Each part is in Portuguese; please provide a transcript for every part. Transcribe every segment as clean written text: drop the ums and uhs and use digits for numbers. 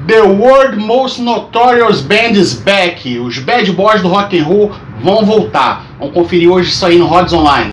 The World Most Notorious Band is Back. Os Bad Boys do Rock and Roll vão voltar. Vamos conferir hoje isso aí no Rods Online.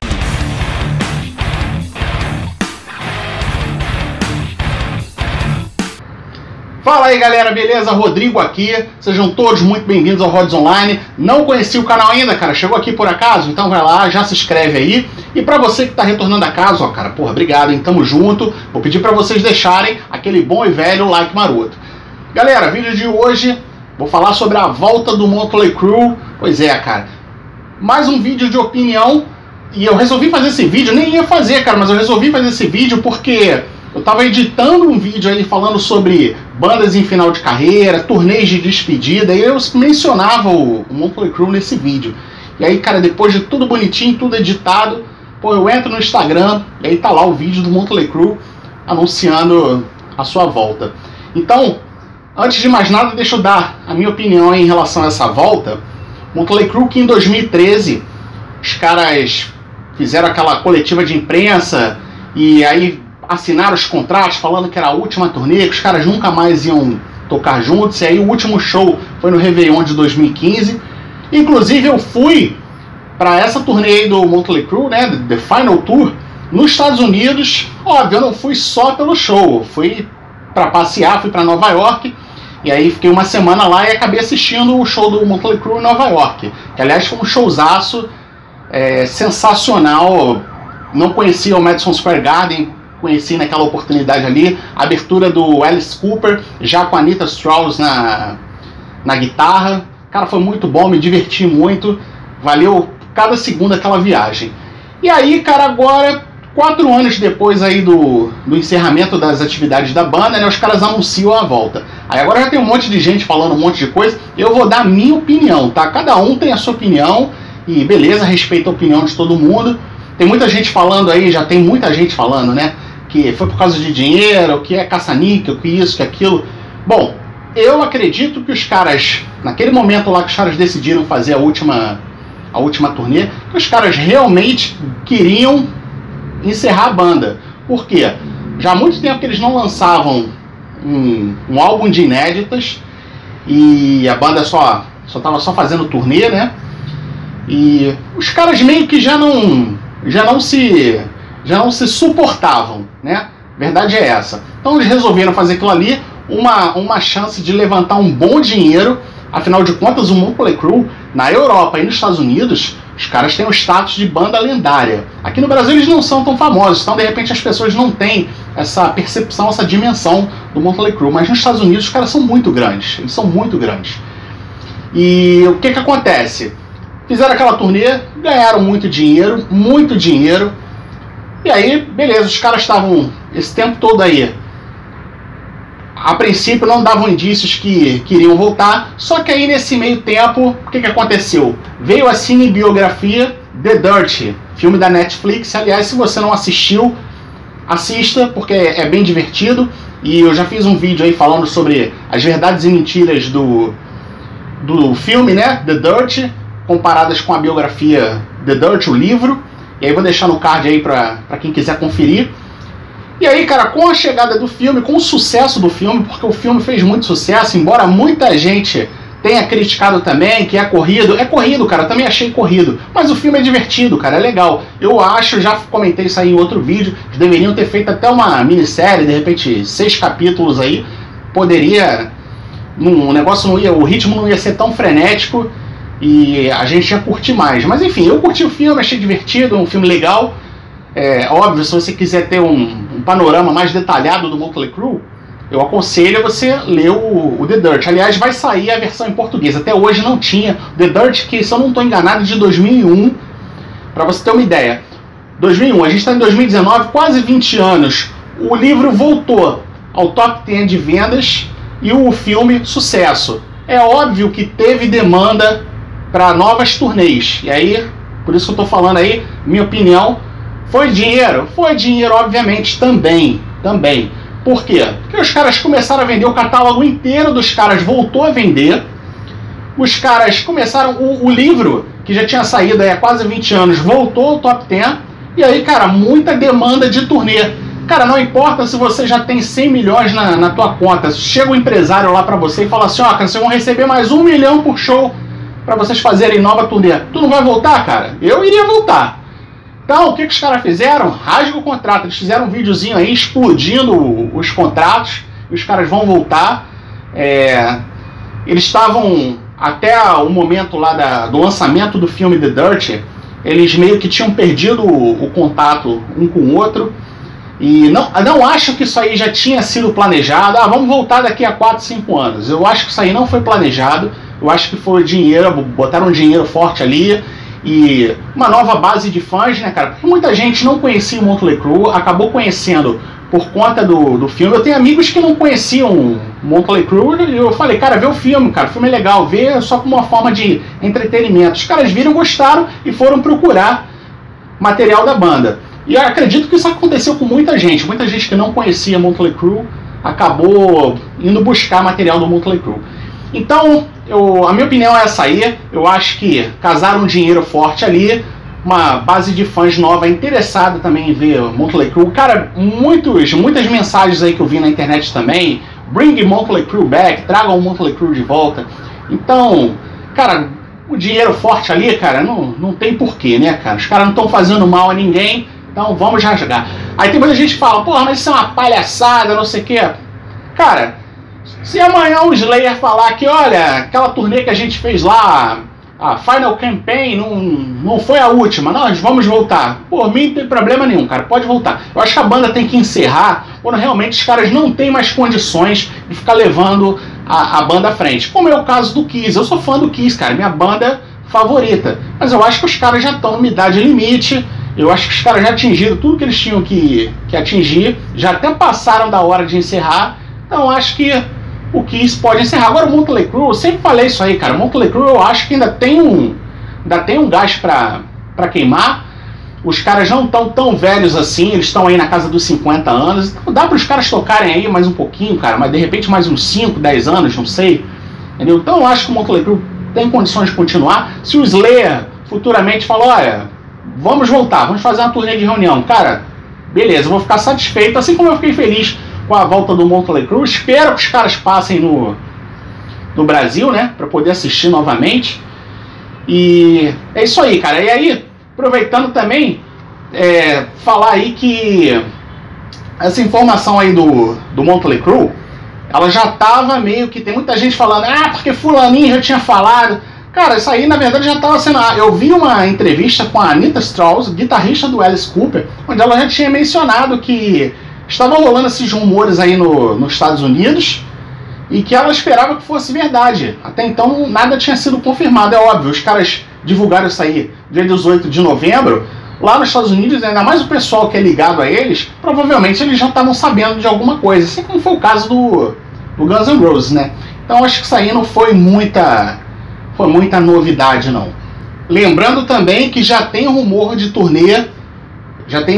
Fala aí galera, beleza? Rodrigo aqui, sejam todos muito bem-vindos ao Rods Online. Não conheci o canal ainda, cara, chegou aqui por acaso? Então vai lá, já se inscreve aí. E pra você que tá retornando a casa, ó cara, porra, obrigado, hein, tamo junto. Vou pedir pra vocês deixarem aquele bom e velho like maroto. Galera, vídeo de hoje, vou falar sobre a volta do Motley Crue. Pois é, cara, mais um vídeo de opinião. E eu resolvi fazer esse vídeo, nem ia fazer, cara, mas eu resolvi fazer esse vídeo porque eu tava editando um vídeo aí falando sobre bandas em final de carreira, turnês de despedida, e eu mencionava o Motley Crue nesse vídeo. E aí, cara, depois de tudo bonitinho, tudo editado, pô, eu entro no Instagram, e aí tá lá o vídeo do Motley Crue anunciando a sua volta. Então, antes de mais nada, deixa eu dar a minha opinião em relação a essa volta. Motley Crue, que em 2013, os caras fizeram aquela coletiva de imprensa, e aí assinaram os contratos falando que era a última turnê, que os caras nunca mais iam tocar juntos. E aí o último show foi no Réveillon de 2015. Inclusive eu fui para essa turnê aí do Motley Crue, né, The Final Tour, nos Estados Unidos. Óbvio, eu não fui só pelo show, eu fui para passear, fui para Nova York. E aí fiquei uma semana lá e acabei assistindo o show do Motley Crue em Nova York, que aliás foi um showzaço sensacional. Não conhecia o Madison Square Garden, conheci naquela oportunidade ali, a abertura do Alice Cooper, já com a Anita Strauss na guitarra. Cara, foi muito bom, me diverti muito, valeu cada segundo aquela viagem. E aí, cara, agora, 4 anos depois aí do encerramento das atividades da banda, né, os caras anunciam a volta. Aí agora já tem um monte de gente falando um monte de coisa, eu vou dar a minha opinião, tá? Cada um tem a sua opinião, e beleza, respeito a opinião de todo mundo. Tem muita gente falando aí, já tem muita gente falando, né, que foi por causa de dinheiro, que é caça-níquel, que isso, que aquilo. Bom, eu acredito que os caras, naquele momento lá que os caras decidiram fazer a última turnê, que os caras realmente queriam encerrar a banda. Por quê? Já há muito tempo que eles não lançavam um álbum de inéditas, e a banda só tava fazendo turnê, né? E os caras meio que já não se suportavam, né? Verdade é essa. Então eles resolveram fazer aquilo ali, uma chance de levantar um bom dinheiro. Afinal de contas, o Motley Crue, na Europa e nos Estados Unidos, os caras têm o status de banda lendária. Aqui no Brasil eles não são tão famosos, então de repente as pessoas não têm essa percepção, essa dimensão do Motley Crue. Mas nos Estados Unidos os caras são muito grandes, eles são muito grandes. E o que acontece? Fizeram aquela turnê, ganharam muito dinheiro, e aí, beleza, os caras estavam esse tempo todo aí. A princípio não davam indícios que queriam voltar, só que aí nesse meio tempo, o que aconteceu? Veio a cinebiografia The Dirt, filme da Netflix. Aliás, se você não assistiu, assista, porque é bem divertido. E eu já fiz um vídeo aí falando sobre as verdades e mentiras do filme, né, The Dirt, comparadas com a biografia The Dirt, o livro. E aí vou deixar no card aí pra quem quiser conferir. E aí, cara, com a chegada do filme, com o sucesso do filme, porque o filme fez muito sucesso, embora muita gente tenha criticado também, que é corrido, cara, eu também achei corrido, mas o filme é divertido, cara, é legal. Eu acho, já comentei isso aí em outro vídeo, eles deveriam ter feito até uma minissérie, de repente 6 capítulos aí, poderia, o negócio não ia, o ritmo não ia ser tão frenético, e a gente ia curtir mais. Mas enfim, eu curti o filme, achei divertido, um filme legal. Óbvio, se você quiser ter um panorama mais detalhado do Motley Crue, eu aconselho você ler o The Dirt. Aliás, vai sair a versão em português, até hoje não tinha. The Dirt, que se eu não estou enganado, é de 2001, para você ter uma ideia. 2001, a gente está em 2019, quase 20 anos. O livro voltou ao top 10 de vendas e o filme, sucesso. É óbvio que teve demanda para novas turnês. E aí, por isso que eu tô falando aí, minha opinião, foi dinheiro? Foi dinheiro, obviamente, também. Por quê? Porque os caras começaram a vender, o catálogo inteiro dos caras voltou a vender. Os caras começaram, o livro, que já tinha saído há quase 20 anos, voltou ao top 10. E aí, cara, muita demanda de turnê. Cara, não importa se você já tem 100 milhões na tua conta. Chega um empresário lá pra você e fala assim, ó, cara, vocês vão receber mais 1 milhão por show pra vocês fazerem nova turnê. Tu não vai voltar, cara? Eu iria voltar. Então, o que os caras fizeram? Rasga o contrato. Eles fizeram um videozinho aí explodindo os contratos. E os caras vão voltar. Eles estavam, até o momento lá do lançamento do filme The Dirt, eles meio que tinham perdido o contato um com o outro. E não acho que isso aí já tinha sido planejado. Vamos voltar daqui a 4, 5 anos. Eu acho que isso aí não foi planejado. Eu acho que foi dinheiro, botaram dinheiro forte ali. E uma nova base de fãs, né, cara? Porque muita gente não conhecia o Motley Crue, acabou conhecendo por conta do filme. Eu tenho amigos que não conheciam o Motley Crue e eu falei, cara, vê o filme, cara. O filme é legal, vê só como uma forma de entretenimento. Os caras viram, gostaram e foram procurar material da banda. E eu acredito que isso aconteceu com muita gente que não conhecia Motley Crue acabou indo buscar material do Motley Crue. Então, a minha opinião é essa aí. Eu acho que casaram um dinheiro forte ali, uma base de fãs nova interessada também em ver Motley Crue. Cara, muitas mensagens aí que eu vi na internet também, bring Motley Crue back, tragam o Motley Crue de volta. Então, cara, o dinheiro forte ali, cara, não tem porquê, né, cara? Os caras não estão fazendo mal a ninguém. Então vamos rasgar. Aí tem muita gente que fala, porra, mas isso é uma palhaçada, não sei o que. Cara, se amanhã o Slayer falar que, olha, aquela turnê que a gente fez lá, a Final Campaign, não foi a última, nós vamos voltar. Por mim não tem problema nenhum, cara, pode voltar. Eu acho que a banda tem que encerrar quando realmente os caras não têm mais condições de ficar levando a banda à frente. Como é o caso do Kiss. Eu sou fã do Kiss, cara, minha banda favorita. Mas eu acho que os caras já estão numa idade limite. Eu acho que os caras já atingiram tudo que eles tinham que atingir, já até passaram da hora de encerrar, então eu acho que o Kiss pode encerrar. Agora o Motley Crue, eu sempre falei isso aí, cara, o Motley Crue eu acho que ainda tem um gás pra queimar, os caras não estão tão velhos assim, eles estão aí na casa dos 50 anos, então dá para os caras tocarem aí mais um pouquinho, cara, mas de repente mais uns 5, 10 anos, não sei, entendeu? Então eu acho que o Motley Crue tem condições de continuar. Se o Slayer futuramente falou, olha, vamos voltar, vamos fazer uma turnê de reunião. Cara, beleza, eu vou ficar satisfeito, assim como eu fiquei feliz com a volta do Motley Crue. Espero que os caras passem no Brasil, né, pra poder assistir novamente. E é isso aí, cara. E aí, aproveitando também, falar aí que essa informação aí do Motley Crue, ela já tava meio que, tem muita gente falando, porque fulaninho já tinha falado. Cara, isso aí na verdade já estava sendo... Eu vi uma entrevista com a Anita Strauss, guitarrista do Alice Cooper, onde ela já tinha mencionado que estavam rolando esses rumores aí nos Estados Unidos e que ela esperava que fosse verdade. Até então nada tinha sido confirmado, é óbvio. Os caras divulgaram isso aí dia 18 de novembro. Lá nos Estados Unidos, ainda mais o pessoal que é ligado a eles, provavelmente eles já estavam sabendo de alguma coisa. Assim como foi o caso do Guns N' Roses, né? Então acho que isso aí não foi muita novidade, não. Lembrando também que já tem rumor de turnê, já tem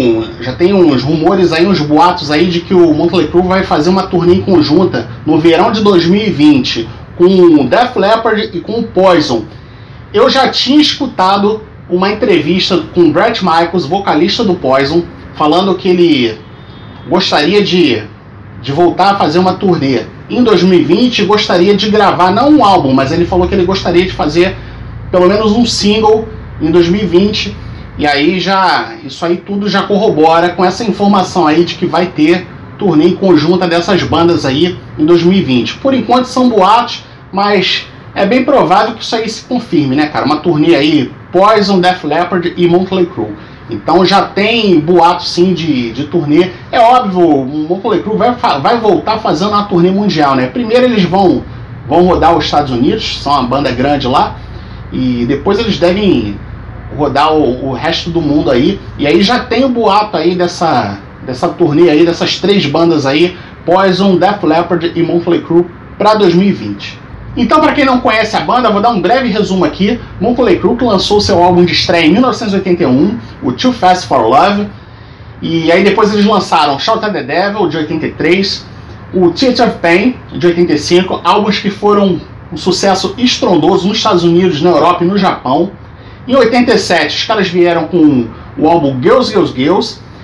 uns rumores aí, uns boatos aí de que o Motley Crue vai fazer uma turnê conjunta no verão de 2020 com o Def Leppard e com o Poison. Eu já tinha escutado uma entrevista com o Bret Michaels, vocalista do Poison, falando que ele gostaria de voltar a fazer uma turnê em 2020, gostaria de gravar, não um álbum, mas ele falou que ele gostaria de fazer pelo menos um single em 2020, e aí isso aí tudo já corrobora com essa informação aí de que vai ter turnê conjunta dessas bandas aí em 2020. Por enquanto são boatos, mas é bem provável que isso aí se confirme, né, cara? Uma turnê aí, Poison, Def Leppard e Motley Crue. Então já tem boato sim de turnê. É óbvio, o Motley Crue vai voltar fazendo uma turnê mundial, né? Primeiro eles vão rodar os Estados Unidos, são uma banda grande lá, e depois eles devem rodar o resto do mundo aí. E aí já tem o boato aí dessa turnê aí, dessas 3 bandas aí, Poison, Def Leppard e Motley Crue, para 2020. Então, para quem não conhece a banda, eu vou dar um breve resumo aqui. Motley Crue lançou seu álbum de estreia em 1981, o Too Fast for Love, e aí depois eles lançaram Shout at the Devil, de 83, o Theatre of Pain, de 85, álbuns que foram um sucesso estrondoso nos Estados Unidos, na Europa e no Japão. Em 87, os caras vieram com o álbum Girls, Girls, Girls,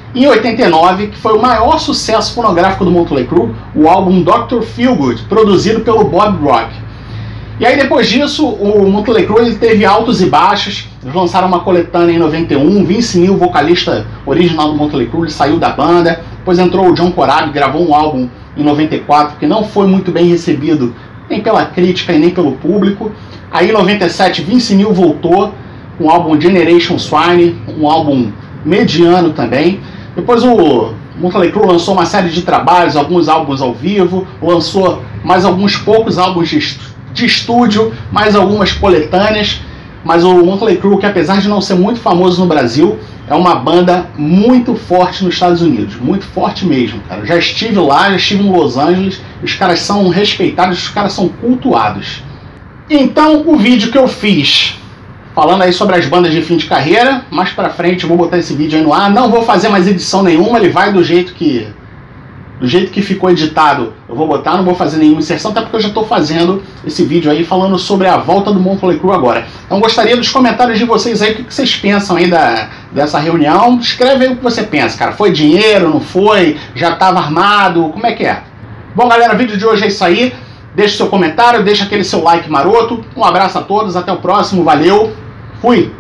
Em 89, que foi o maior sucesso fonográfico do Motley Crue, o álbum Dr. Feelgood, produzido pelo Bob Rock. E aí depois disso, o Motley Crue ele teve altos e baixos. Eles lançaram uma coletânea em 91, Vince Neil, vocalista original do Motley Crue, ele saiu da banda. Depois entrou o John Corabi, gravou um álbum em 94, que não foi muito bem recebido, nem pela crítica e nem pelo público. Aí em 97, Vince Neil voltou com o álbum Generation Swine, um álbum mediano também. Depois o Motley Crue lançou uma série de trabalhos, alguns álbuns ao vivo, lançou mais alguns poucos álbuns de estúdio, mais algumas coletâneas. Mas o Motley Crue, que apesar de não ser muito famoso no Brasil, é uma banda muito forte nos Estados Unidos, muito forte mesmo, cara. Já estive lá, já estive em Los Angeles, os caras são respeitados, os caras são cultuados. Então, o vídeo que eu fiz falando aí sobre as bandas de fim de carreira, mais pra frente eu vou botar esse vídeo aí no ar, não vou fazer mais edição nenhuma, ele vai do jeito que ficou editado, eu vou botar, não vou fazer nenhuma inserção, até porque eu já estou fazendo esse vídeo aí falando sobre a volta do Motley Crue agora. Então gostaria dos comentários de vocês aí, o que vocês pensam aí dessa reunião. Escreve aí o que você pensa, cara. Foi dinheiro, não foi? Já estava armado? Como é que é? Bom, galera, o vídeo de hoje é isso aí. Deixe seu comentário, deixa aquele seu like maroto. Um abraço a todos, até o próximo, valeu, fui!